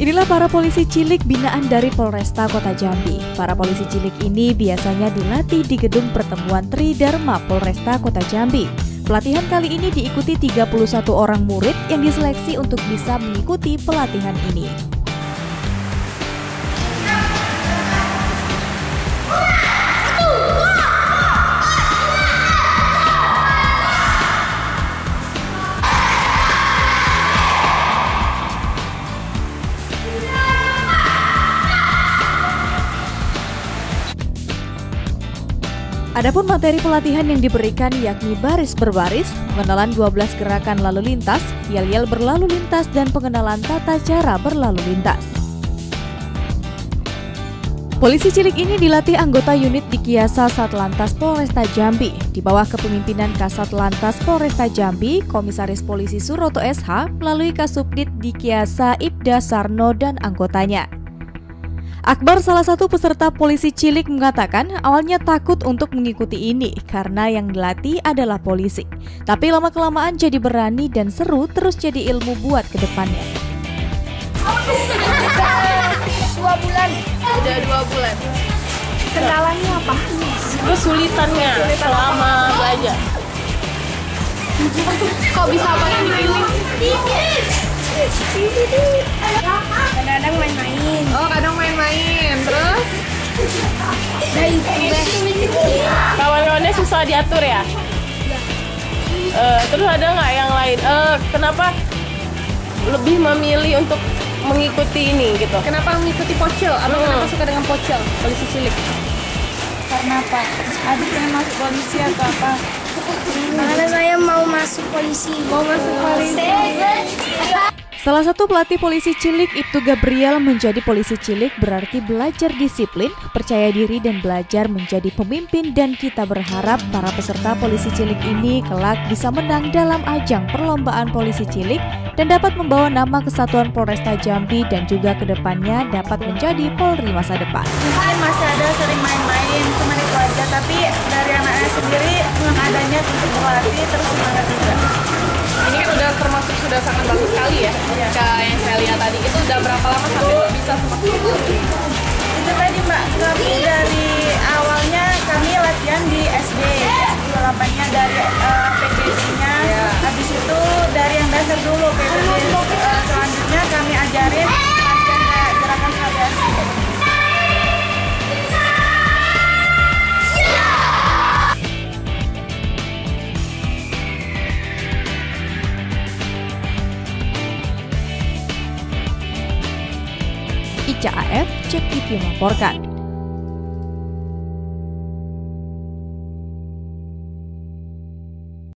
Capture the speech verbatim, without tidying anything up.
Inilah para polisi cilik binaan dari Polresta Kota Jambi. Para polisi cilik ini biasanya dilatih di gedung pertemuan Tridharma Polresta Kota Jambi. Pelatihan kali ini diikuti tiga puluh satu orang murid yang diseleksi untuk bisa mengikuti pelatihan ini. Adapun materi pelatihan yang diberikan yakni baris berbaris, pengenalan dua belas gerakan lalu lintas, yel-yel berlalu lintas, dan pengenalan tata cara berlalu lintas. Polisi cilik ini dilatih anggota unit Dikyasa Satlantas Polresta Jambi di bawah kepemimpinan Kasatlantas Polresta Jambi, Komisaris Polisi Suroto S H melalui Kasubdit Dikyasa Ibda Sarno dan anggotanya. Akbar, salah satu peserta polisi cilik, mengatakan awalnya takut untuk mengikuti ini karena yang dilatih adalah polisi. Tapi lama-kelamaan jadi berani dan seru, terus jadi ilmu buat ke depannya. Dua bulan. Udah dua bulan. Kendalanya apa? Kesulitannya selama belajar. Kok bisa pakai dipilih? Kadang-kadang main-main. Oh, kadang main-main. Terus? Nah, itu deh. Kawan-kawannya susah diatur ya? Uh, terus ada nggak yang lain? Uh, kenapa lebih memilih untuk mengikuti ini gitu? Kenapa mengikuti Pocel? Abang Hmm. kenapa suka dengan Pocel, polisi cilik? Karena apa? Adik pengen masuk polisi atau apa? Karena saya mau masuk polisi. Mau masuk polisi. Salah satu pelatih polisi cilik, Ibtu Gabriel, menjadi polisi cilik berarti belajar disiplin, percaya diri, dan belajar menjadi pemimpin, dan kita berharap para peserta polisi cilik ini kelak bisa menang dalam ajang perlombaan polisi cilik dan dapat membawa nama kesatuan Polresta Jambi dan juga kedepannya dapat menjadi Polri masa depan. Mungkin masih ada sering main-main, cuma itu aja. Tapi dari anaknya sendiri, adanya untuk berlatih terus semangat juga. Ini kan udah termasuk sudah sangat bagus sekali ya. Iya. Kayak yang saya lihat tadi itu udah berapa lama sampai bisa semakin bagus? Itu tadi Mbak, kami dari awalnya kami latihan di S D, delapannya dari uh, P P D-nya, habis itu dari yang dasar dulu P P D, uh, selanjutnya kami ajarin latihan kayak gerakan sadasi. I C A F, Cek T V melaporkan.